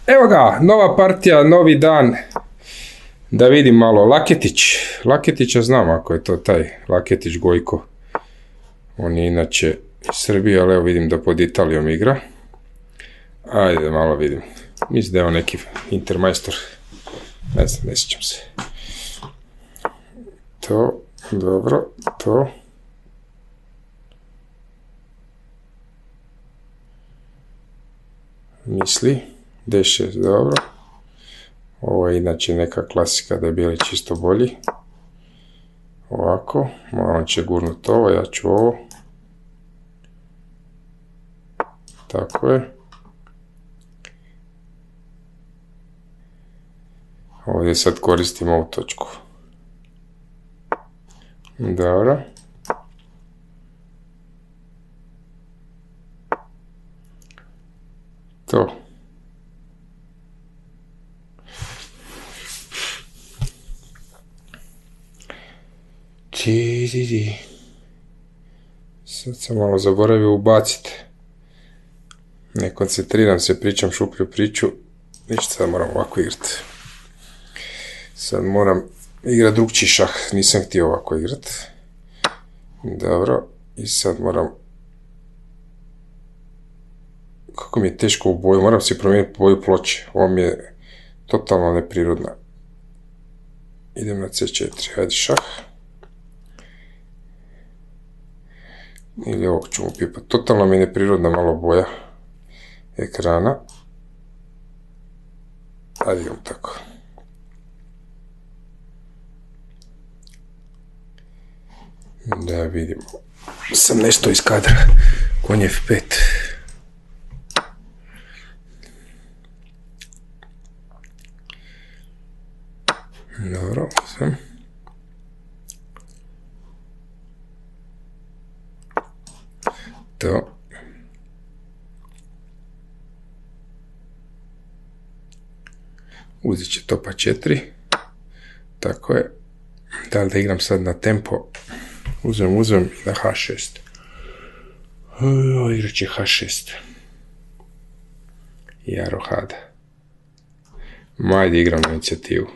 Evo ga, nova partija, novi dan. Da vidim malo, Laketić. Laketića znam ako je to taj Laketić Gojko. On je inače iz Srbije, ali evo vidim da pod Italijom igra. Ajde da malo vidim. Mislim da je on neki intermajstor. Ne znam, ne sjećam se. To, dobro, to. Misli, D6, dobro. Ovo je inače neka klasika da je bijeli čisto bolji. Ovako, on će gurnut ovo, ja ću ovo. Tako je. Ovdje sad koristim ovu točku. Dobro. To. Sad sam malo zaboravio ubaciti. Ne koncentriram se, pričam šuplju priču. Ništa, sad moram ovako igrati. Sad moram igrati drugčiji šah, nisam htio ovako igrati. Dobro, i sad moram... Kako mi je teško u boju, moram si promijeniti boju ploče. Ovo mi je totalno neprirodna. Idem na C4, hajde šah. Ili ovog ću mu pipati. Totalno mi je neprirodna malo boja ekrana. Ajde idem tako. Da vidimo. Sam nešto iz kadra. Konj F5. Dobro, sam. To. Uzet će topa 4. Tako je. Da li da igram sad na tempo? Uzem i na H6. Igrat će H6. Ja rohada. Ajde igram na inicijativu.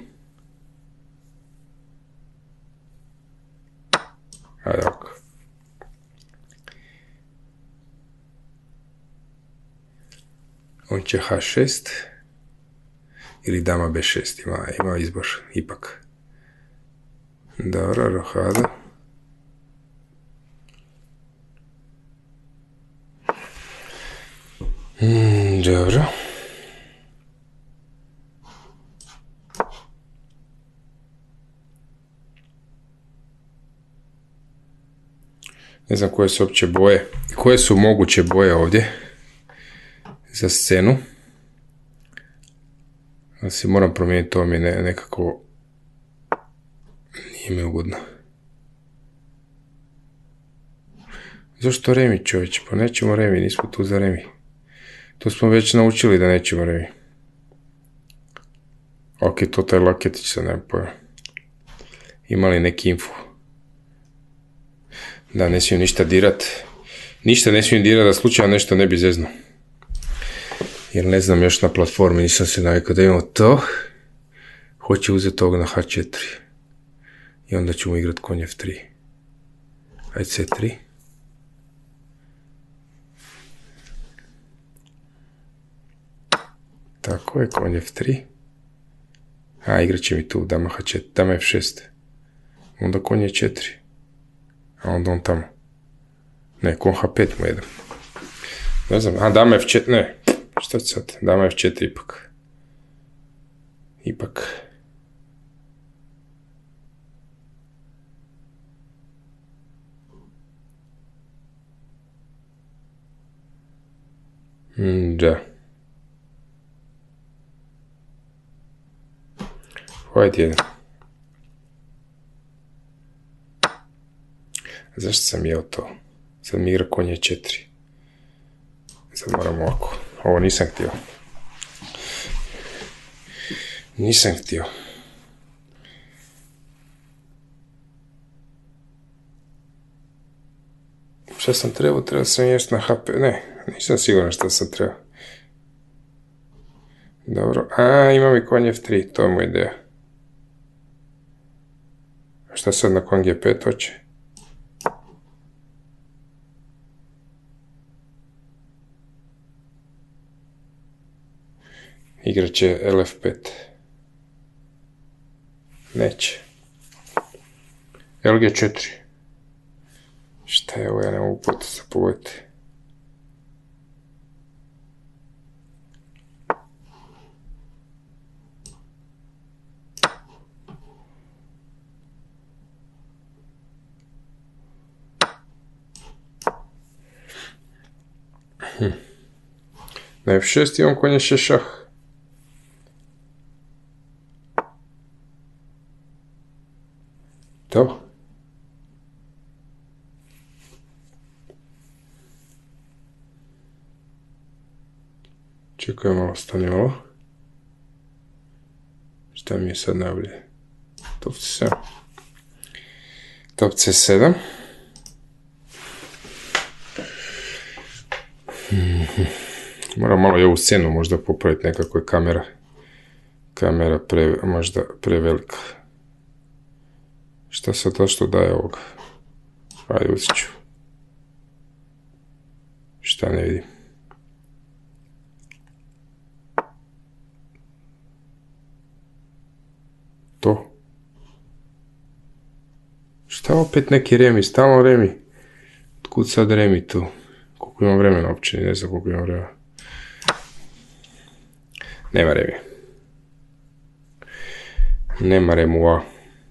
Ajde ovako. On će H6. Ili dama B6. Ima izbor. Ipak. Dobro, rohada. Dobro. Ne znam koje su uopće boje. Koje su moguće boje ovdje za scenu. Ja si moram promijeniti, to mi je nekako nije mi ugodno. Zašto remi, čovječe? Pa nećemo remi, nismo tu za remi. To smo već naučili da nećemo remi. Ok, to taj Laketić sad nema pojma. Ima li neki info? Da, ne smijem ništa dirat. Ništa ne smijem dirat da slučajno nešto ne bi zeznuo. Jer ne znam još na platformi, nisam se navikao da imamo to. Hoće uzeti ovog na H4. I onda ćemo igrati konj F3. Ajde C3. Tako je, konj F3. Igrat će mi tu dama H4, dama F6. Onda konj je 4. A onda on tamo. Ne, konj H5 mu jedan. Ne znam, dama F4, ne. Šta će sad? Dama F4 ipak. Da. Hajde jedan. Zašto sam jeo to? Sad mi igra konje 4. Sad moram ovako. Ovo nisam htio. Šta sam trebao? Trebao sam jesti na HP. Ne, nisam siguran šta sam trebao. Dobro, imam i konj F3, to je moj ideja. A šta sad na konj G5 hoće? Igrat će LF5. Neće. LG4. Šta je ovo, ja ne mogu poteza pogoditi. Na F6 imam konja še šah. To. Čekaj malo, stani malo. Šta mi je sad najbolje? Top C7. Top C7. Moram malo i ovu scenu možda popraviti, nekako je kamera možda prevelika. Šta sad to što daje ovoga? Ajde, uzet ću. Šta ne vidim? To. Šta opet neki remi? Stalno remi. Otkud sad remi tu? Koliko imam vremena uopće? Ne znam koliko imam vremena. Nema remi. Nema remua.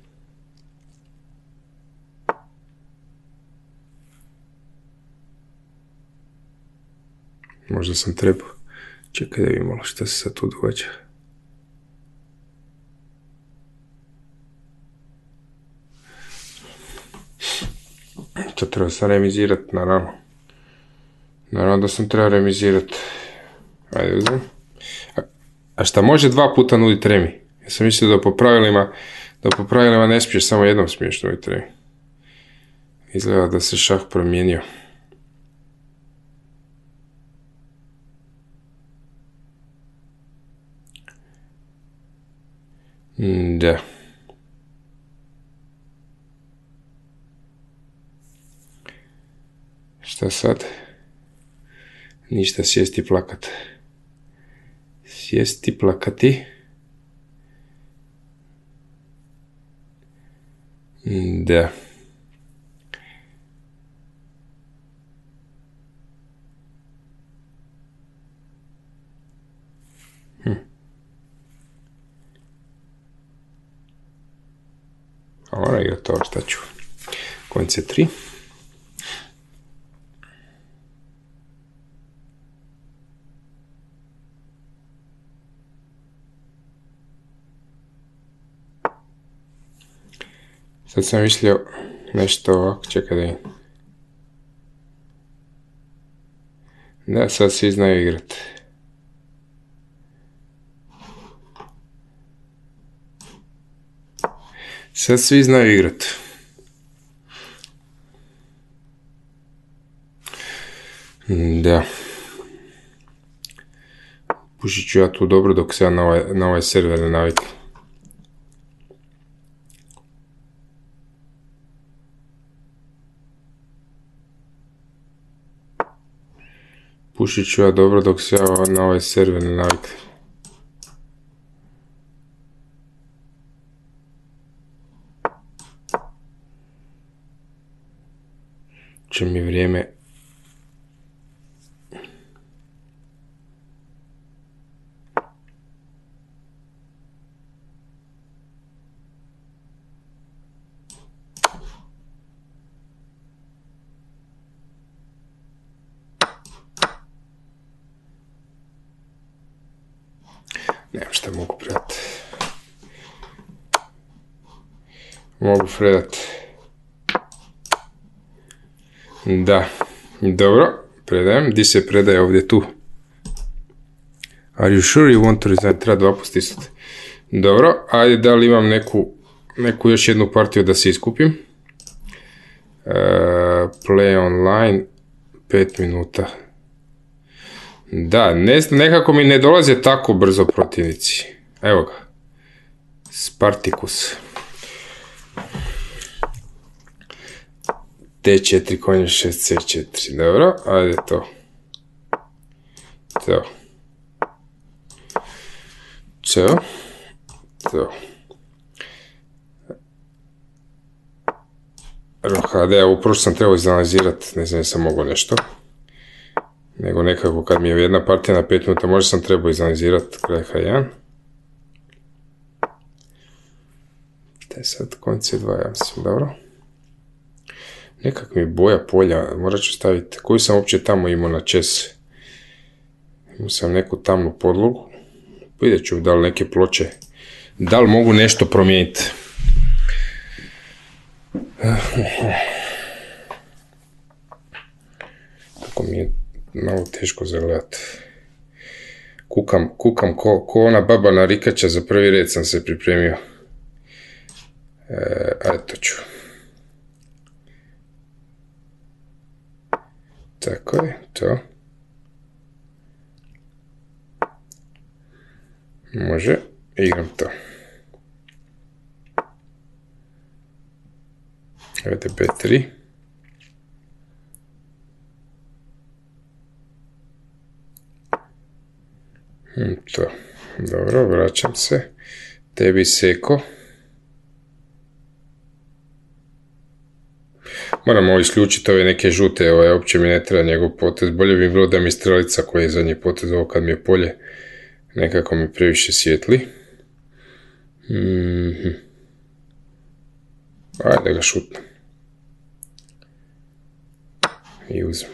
Možda sam trebao. Čekaj da vidim malo šta se sad tu događa. To treba sam remizirat, naravno. Naravno da sam trebao remizirat. Ajde uzmem. A šta može 2 puta nuditi remi? Ja sam mislio da po pravilima ne smiješ, samo jednom smiješ nuditi remi. Izgleda da se šah promijenio. Da. Šta sad? Ništa, sjesti plakat. Sjesti plakati. Da. A moram igrati ovo, šta ću? Konj C3. Sad sam mislio nešto ovako, čekaj da vidim. Da, sad svi znaju igrat. Sad svi znaju igrat. Da. Pušit ću ja tu dobro dok se ja na ovaj server ne naviknem. Pušit ću ja dobro dok se ja na ovaj server ne naviknem. Će mi vrijeme nemam šta mogu predati. Mogu predati. Da, dobro, predajem. Di se predaje ovdje tu? Are you sure you want to resign? Treba 2 puta stisnuti. Dobro, ajde da li imam neku još jednu partiju da se iskupim. Play online, 5 minuta. Da, nekako mi ne dolaze tako brzo protivnici. Evo ga. Spartacus. D4, konj 6, C4. Dobro, ajde to. To. To. To. Rohade, upravo sam trebao izanalizirati, ne znam, sam mogao nešto. Nego nekako kad mi je jedna partija na 5 minuta, možda sam trebao izanalizirati kraj H1. Te sad konj C2, ja mislim, dobro. Nekak mi boja polja, morat ću staviti, koju sam uopće tamo imao na čes. Imao sam neku tamnu podlogu. Vidjet ću da li neke ploče, da li mogu nešto promijeniti. Tako mi je malo teško zagledati. Kukam ko ona baba narikača, za prvi red sam se pripremio. Ajde, to ću. Tako je, to. Može, igram to. Ajde, B3. To. Dobro, vraćam se. Tebi seko. Moram ovo isključiti, ove neke žute, uopće mi ne treba njegov potez. Bolje bi bilo da mi strelica koji je zadnji potez, ovo kad mi je polje, nekako mi previše svijetli. Ajde ga šutnem. I uzmem.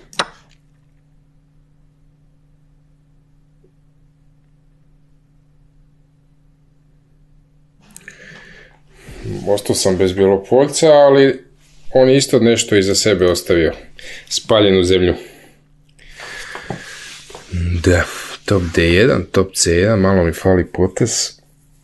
Ostao sam bez Bjelopoljca, ali on je isto nešto iza sebe ostavio. Spaljenu zemlju. Da, top D1, top C1, malo mi fali potez.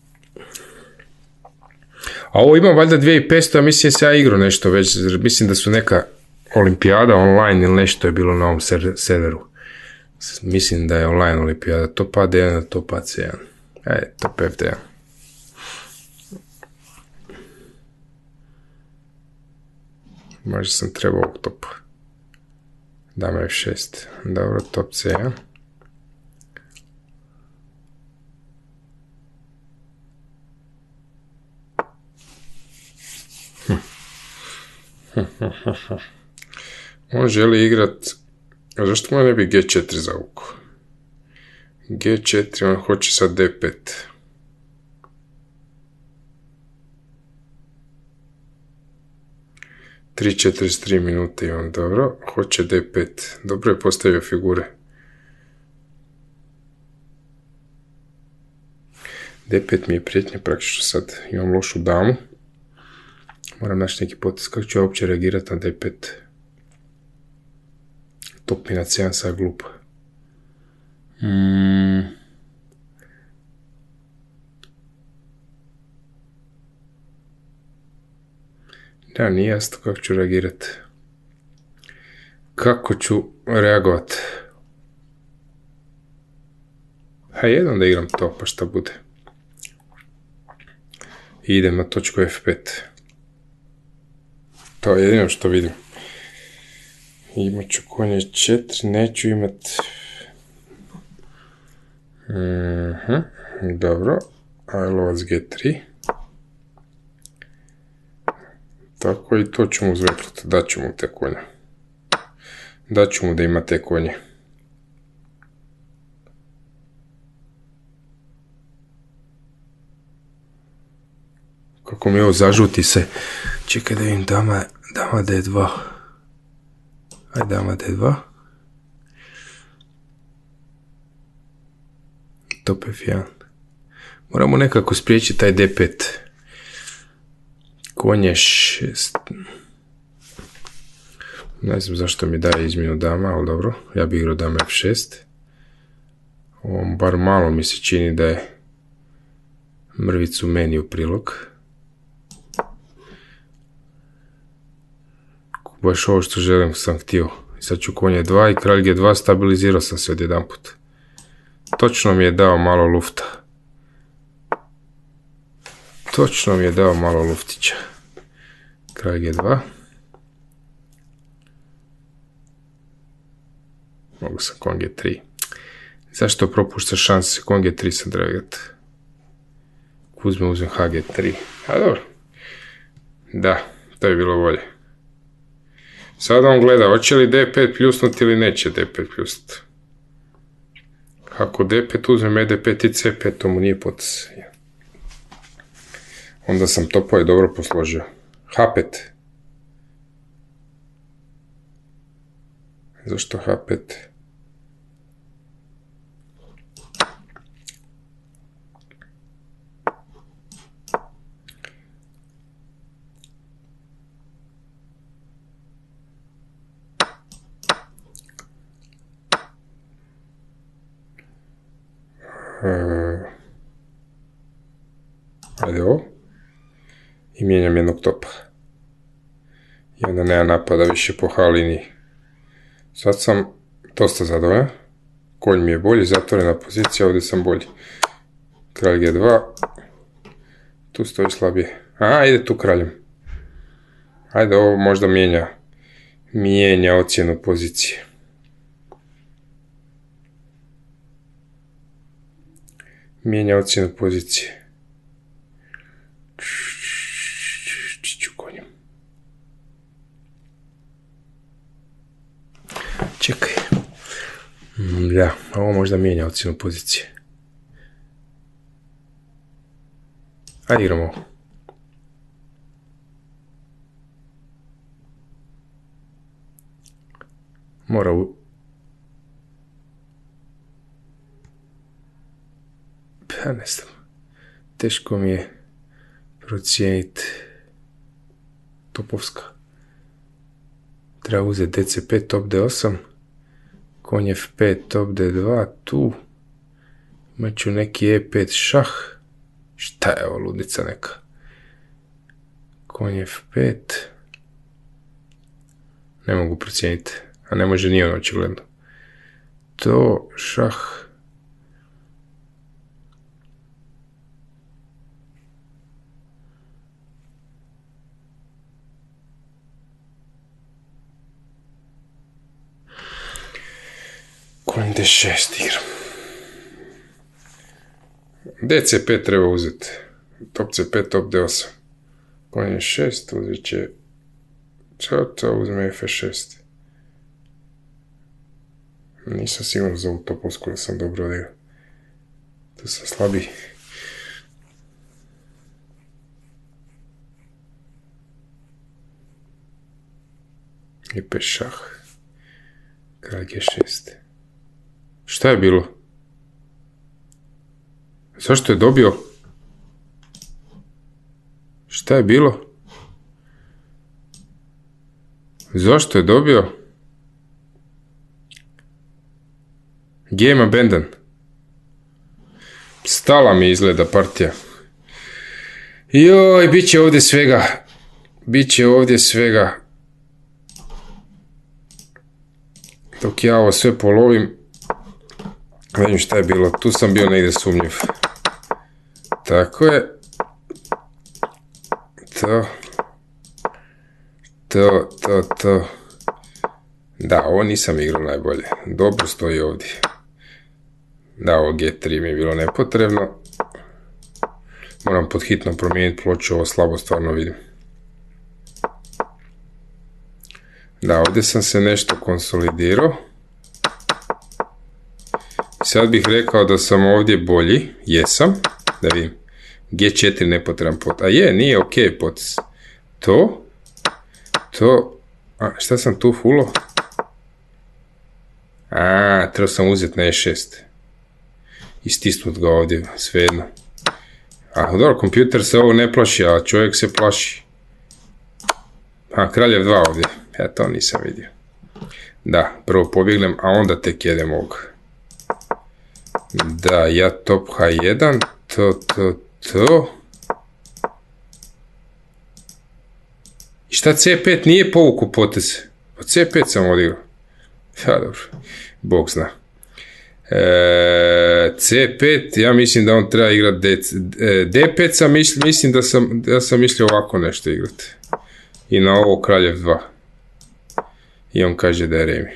A ovo imam valjda 2500, a mislim se ja igrao nešto već, mislim da su neka olimpijada online ili nešto je bilo na ovom serveru. Mislim da je online olimpijada, top A1, top AC1. Ajde, top F1. Možda sam trebao ovog topa. Dama F6. Dobro, top C1. On želi igrat, a zašto mu ne bi G4 zavukao? G4, on hoće sad D5. Tri 43 minute imam, dobro, hoće D5, dobro je postavio figure. D5 mi je prijetnja praktično sad, imam lošu damu. Moram naći neki potez, kako ću ja uopće reagirati na D5. Top mi na C1 sad glupo. Da, nije jasno kako ću reagirati. Kako ću reagovat? H1 da igram to, pa šta bude. I idem na točku F5. To je jedino što vidim. Imat ću konje 4, neću imat... Dobro, aj lovac G3. Tako i to ću mu zveknuti, daću mu te konje. Daću mu da ima te konje. Kako mi ovo zažuti se. Čekaj da vidim dama D2. Aj dama D2. Top F1. Moramo nekako spriječiti taj D5. Konje 6. Ne znam zašto mi daje izmjenu dama, ali dobro. Ja bih igrao dama F6. Ovom bar malo mi se čini da je mrvicu meni u prilog. Baš ovo što želim sam htio. I sad ću konje 2 i kralj G2, stabilizirao sam se odjedanput. Točno mi je dao malo lufta. Točno mi je dao malo luftića. Kralj G2. Mogu sam kon G3. Zašto propušta šanse? Kon G3 sam dragat. Uzmem HG3. A dobro. Da, to je bilo bolje. Sada on gleda, hoće li D5 pljusnuti ili neće D5 pljusnuti. Ako D5 uzmem ED5 i C5, to mu nije potes. Onda sam topove dobro posložio. H5. Zašto H5? Ajde ovo. I mijenjam jednog topa. I onda nema napada više po H liniji. Sad sam dosta zadovoljan. Konj mi je bolji, zatvorena pozicija, ovdje sam bolji. Kralj G2. Tu stoji slabije. A, ide tu kraljem. Ajde, ovo možda mijenja ocjenu pozicije. Mijenja ocjenu pozicije. Čiću konjem. Čekaj. Da, ovo možda mijenja ocjenu pozicije. Ajde igramo ovo. Mora pa ne znam. Teško mi je procijeniti. Topovska. Treba uzeti DC5, top D8. Konj F5, top D2, tu. Imat ću neki E5 šah. Šta je ovo, ludica neka? Konj F5. Ne mogu procijeniti. A ne može ni on očigledno. To, šah. Konj D6 igram. DC5 treba uzeti. Top C5, top D8. Konj E6 uzet će... to uzme F6. Nisam siguran za ovu topovsku da sam dobro odigrao. Tu sam slabiji. E5 šah. Kralj G6. Šta je bilo? Zašto je dobio? Šta je bilo? Zašto je dobio? Game abandon. Stala mi izgleda partija. Joj, bit će ovdje svega. Biće ovdje svega. Dok ja ovo sve polovim, vidim šta je bilo. Tu sam bio negdje sumnjiv. Tako je. To. Da, ovo nisam igrao najbolje. Dobro stoji ovdje. Da, ovo G3 mi je bilo nepotrebno. Moram pod hitno promijeniti ploču, ovo slabo stvarno vidim. Da, ovdje sam se nešto konsolidirao. Sad bih rekao da sam ovdje bolji. Jesam. Da vidim. G4 nepotreban pot. A je, nije ok potes. To. A, šta sam tu fullo? A, trebao sam uzeti na E6. I stisnut ga ovdje, svejedno. A, dobro, kompjuter se ovo ne plaši, a čovjek se plaši. A, kraljev 2 ovdje. Ja to nisam vidio. Da, prvo pobjegnem, a onda tek jedem ovog. Da, ja top H1. To. I šta C5 nije povuku potez? Pa C5 sam odigrao. Ja, dobro. Bog zna. C5, ja mislim da on treba igrati D5, mislim da sam mislio ovako nešto igrati. I na ovo kraljev 2. I on kaže da je remi.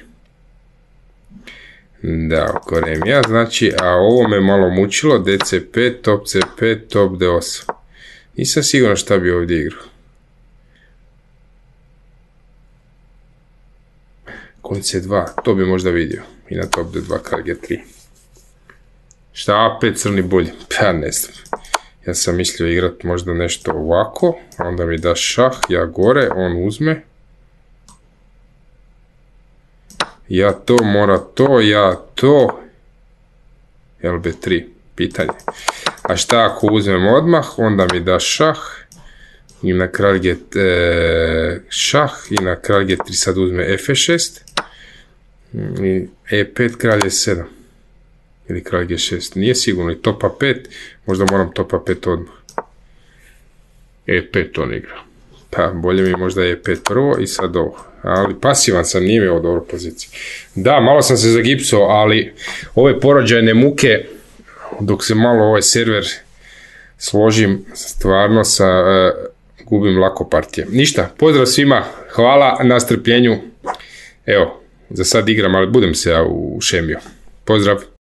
Da, oko remija, znači, a ovo me malo mučilo, DC5, top C5, top D8. Nisam siguran šta bi ovdje igrao. Konj C2, to bi možda vidio. I na top D2, kralj G3. Šta A5 crni bulj? Pa ne znam. Ja sam mislio igrat možda nešto ovako, onda mi da šah, ja gore, on uzme. Ja to, mora to, ja to. LB3, pitanje. A šta ako uzmem odmah, onda mi da šah. I na kralj šah, i na kralj G3 sad uzme F6. I E5, kralj E7. Ili kralj G6, nije sigurno, i topa 5, možda moram topa 5 odmah. E5 on igra. Pa bolje mi možda E5 prvo i sad ovo. Ali pasivan sam, nije mi ovo dobro pozicija. Da, malo sam se zagipsao, ali ove porođajne muke, dok se malo ovaj server složim, stvarno gubim lako partije. Ništa, pozdrav svima, hvala na strpljenju. Evo, za sad igram, ali budem se ja ušemio. Pozdrav!